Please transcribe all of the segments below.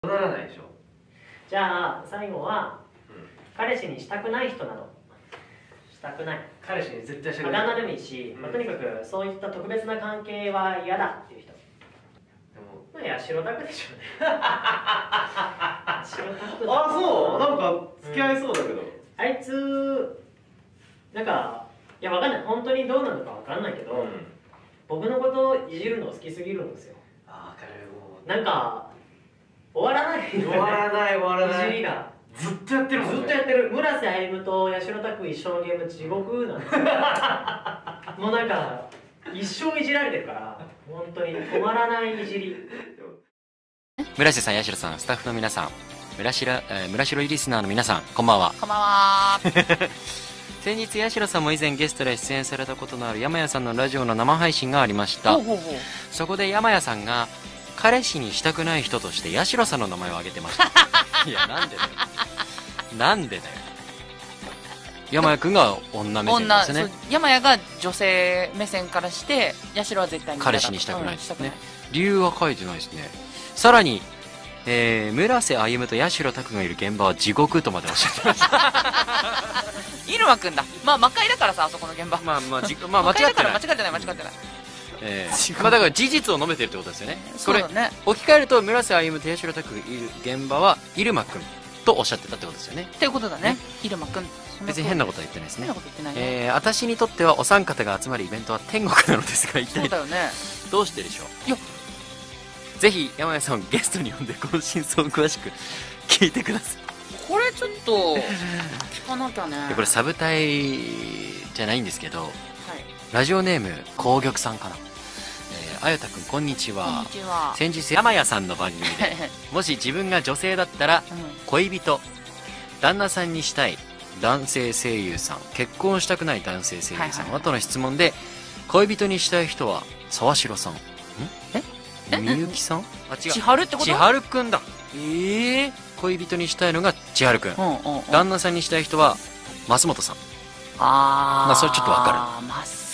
ならないでしょ。 じゃあ最後は、彼氏にしたくない人など。したくない。 彼氏に絶対したくあない。 だ名でもいいし、とにかくそういった特別な関係は嫌だっていう人。 でもまあ八代拓でしょうね。八代拓。 あ、そう、なんか付き合いそうだけど。 あいつなんか、いやわかんない、本当にどうなのかわかんないけど、僕のことをいじるの好きすぎるんですよ。 あ、分かる。もうなんか終わらない終わらない、終わらない。 いじりがずっとやってるもんね。 ずっとやってる。村瀬歩と八代拓一緒のゲーム地獄なんですよ。もうなんか一生いじられてるから本当に止まらないいじり。 村瀬さん、八代さん、スタッフの皆さん、村白リスナーの皆さん、こんばんは。 こんばんは。 先日八代さんも以前ゲストで出演されたことのある山谷さんのラジオの生配信がありました。そこで山谷さんが彼氏にしたくない人として八代さんの名前を挙げてました。いや、なんでだよ、なんでだよ。山谷くんが女目線ですね。 山谷が女性目線からして八代は絶対に彼氏にしたくないですね。理由は書いてないですね。さらに、村瀬歩と八代拓がいる現場は地獄とまでおっしゃってました。 入間くんだ。まあ魔界だからさ、あそこの現場。 まあ間違ってない。 間違ってない。 まあだから事実を述べてるってことですよね。 そうだね。 置き換えると村瀬歩と八代拓がいる現場は入間くんとおっしゃってたってことですよね。 っていうことだね。入間くん。 別に変なことは言ってないですね。 変なこと言ってないね。 私にとってはお三方が集まるイベントは天国なのですが、一体そうだよね。 どうしてでしょう。 いや、 ぜひ山谷さんをゲストに呼んでこの真相を詳しく聞いてください。 これちょっと聞かなきゃね。 これサブタイじゃないんですけど、 はい、 ラジオネーム紅玉さんかな。あやたくん、こんにちは。 こんにちは。 先日山谷さんの番組でもし自分が女性だったら、恋人、旦那さんにしたい男性声優さん、結婚したくない男性声優さんはとの質問で、恋人にしたい人は沢城さん、みゆきさん、あ、違う、 千春ってこと？ 千春くんだ。恋人にしたいのが千春くん、旦那さんにしたい人は増本さん。まあそれちょっとわかる。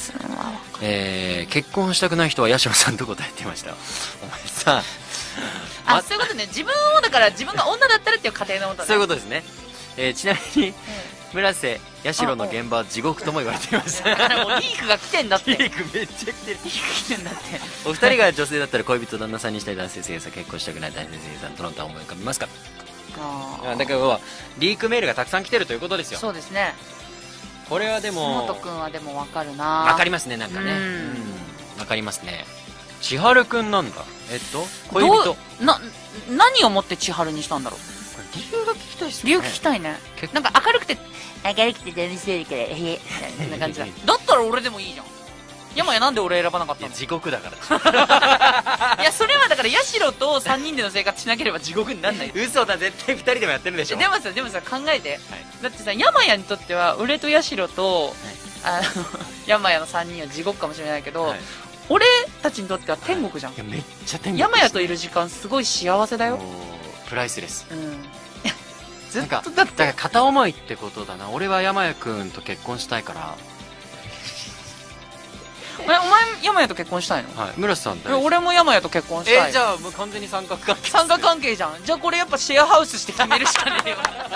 結婚したくない人は八代さんと答えてました。お前さあ、そういうことね。自分をだから自分が女だったらっていう仮定のことね。 そういうことですね。ちなみに村瀬八代の現場は地獄とも言われていました。 だからもうリークが来てんだって。 リークめっちゃ来てる。 リーク来てんだって。 お二人が女性だったら恋人旦那さんにしたい男性声優さん、結婚したくない男性声優さん、どなたを思い浮かべますか。だからリークメールがたくさん来てるということですよ。 そうですね。 これはでも本君はでも分かるな。 分かりますね。なんかね、分かりますね。千春くんなんだ。恋人何をもって千春にしたんだろう。 理由が聞きたいっすよね。 理由聞きたいね。なんか明るくて楽しそうだからそんな感じだ。だったら俺でもいいじゃん。山谷なんで俺選ばなかったの。 地獄だからいや、それはだから八代と3人での生活しなければ地獄になんない。 嘘だ、絶対2人でもやってるでしょ。 でもさ考えて、だってさ、山谷にとっては俺と八代と、山谷の3人は地獄かもしれないけど、俺たちにとっては天国じゃん。 いや、めっちゃ天国。 山谷といる時間すごい幸せだよ。 プライスレス。 ずっとだから片思いってことだな。俺は山谷くんと結婚したいから。 お前山谷と結婚したいの？ はい。村瀬さん俺も山谷と結婚したい。 じゃあもう完全に三角関係。 三角関係じゃん。じゃあこれやっぱシェアハウスして決めるしかねえよ。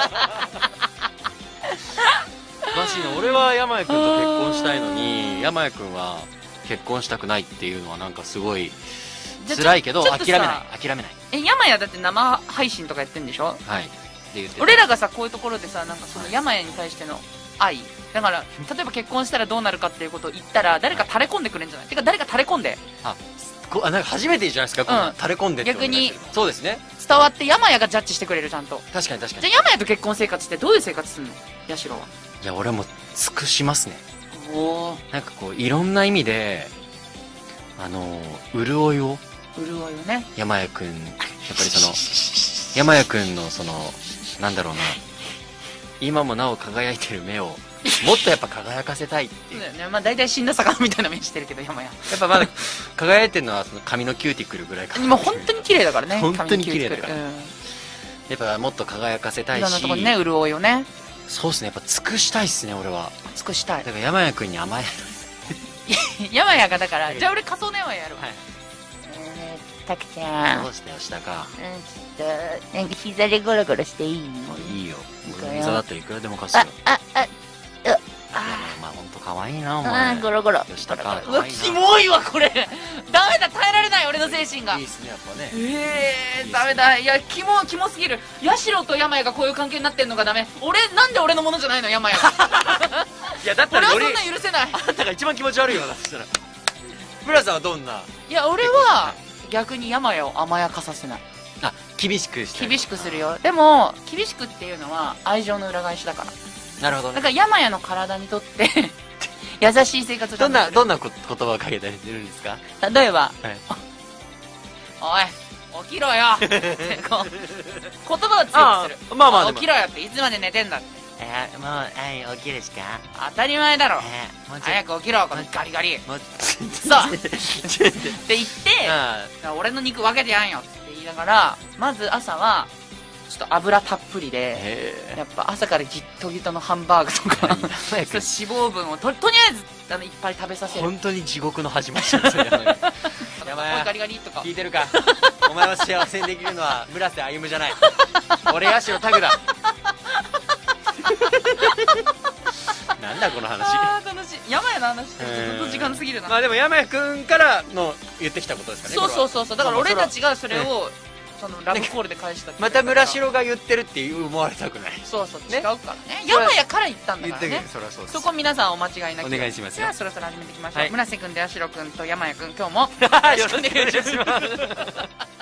マジで俺は山谷くんと結婚したいのに、山谷くんは結婚したくないっていうのはなんかすごい辛いけど、諦めない。 山谷だって生配信とかやってんでしょ。 はい。 俺らがさ、こういうところでさ、なんかその山谷に対しての愛だから、例えば結婚したらどうなるかっていうことを言ったら誰か垂れ込んでくれるんじゃない。てか誰か垂れ込んで、 なんか初めてじゃないですか、こんな垂れ込んでって。 逆にそうですね、 伝わって山谷がジャッジしてくれる。ちゃんと。 確かに。じゃあ山谷と結婚生活ってどういう生活するの、八代は。 いや、俺も尽くしますね。なんかこういろんな意味で潤いをね、 山谷くん、やっぱり山谷くんのなんだろうな、今もなお輝いてる目をもっとやっぱ輝かせたいっていう。 そうだよね。まあ大体死んだ魚みたいな目してるけど山谷。 やっぱまだ輝いてるのは髪のキューティクルぐらいかな。 今本当に綺麗だからね。 本当に綺麗だから。やっぱもっと輝かせたいし。 いろんなところにね、潤いをね。 そうですね。やっぱ尽くしたいっすね、俺は。 尽くしたい。 だから山谷くんに甘える。 山谷がだから、じゃあ俺仮想の山谷やるわ。 たくちゃん。 どうして吉高？ ちょっと、なんか膝でゴロゴロしていい？ いいよ。 いいかよ俺膝だったらいくらでも貸すよ。まあほんと可愛いなお前。 ゴロゴロ。 吉高うわ、 可愛いな。 キモいわ、これ。ダメだ、耐えられない、俺の精神が。 いいっすねやっぱね。 ダメだ。いや、キモすぎる。ヤシロとヤマヤがこういう関係になってんのがダメ。なんで俺のものじゃないの、ヤマヤが。 いやだった俺はらよりそんな許せない。 あんたが一番気持ち悪いよなそしたら。村さんはどんな？ いや、俺は、逆にヤマヤを甘やかさせない。 あ、厳しくして厳しくするよ。でも、厳しくっていうのは愛情の裏返しだから。 なるほどね。 だからヤマヤの体にとって優しい生活をどんな言言葉をかけたりするんですか？ えば、 はいおい起きろよってこう言葉を強くする。 まあまあでも起きろよっていつまで寝てんだって。 もうはい起きるしか。 当たり前だろ。 もうちょっと早く起きろこのガリガリ。 もうそうって言って俺の肉分けてやんよって言いながら、まず朝はちょっと油たっぷりで、やっぱ朝からギットギトのハンバーグとかそう脂肪分をとりあえずいっぱい食べさせる。 本当に地獄の始まりですよ。やばいガリガリとか聞いてるか？お前を幸せにできるのは村瀬歩じゃない。俺八代タグだ。なんだこの話。 楽しい。山屋の話ってずっと時間過ぎるな。 まあでも山谷君からの言ってきたことですかね。 そうだから俺たちがそれをそのラブコールで返した。 また村代が言ってるって思われたくない。 そう違うからね。山屋から言ったんだからね。そこ皆さんお間違いなくお願いしますよ。 じゃあそろそろ始めていきましょう。村瀬君と八代君と山谷君、今日もよろしくお願いします。